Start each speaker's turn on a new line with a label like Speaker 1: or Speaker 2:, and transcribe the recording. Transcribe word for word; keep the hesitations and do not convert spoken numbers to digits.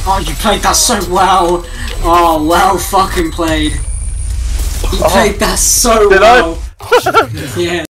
Speaker 1: Oh, you played that so well. Oh, well fucking played. You played that so
Speaker 2: Did
Speaker 1: well.
Speaker 2: I?
Speaker 1: Yeah.